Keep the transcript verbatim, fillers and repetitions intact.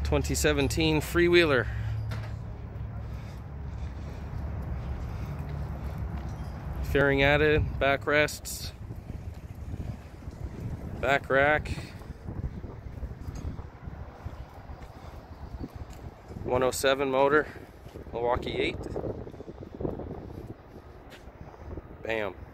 twenty seventeen Freewheeler. Fairing added, backrests, back rack, one oh seven motor, Milwaukee eight. Bam.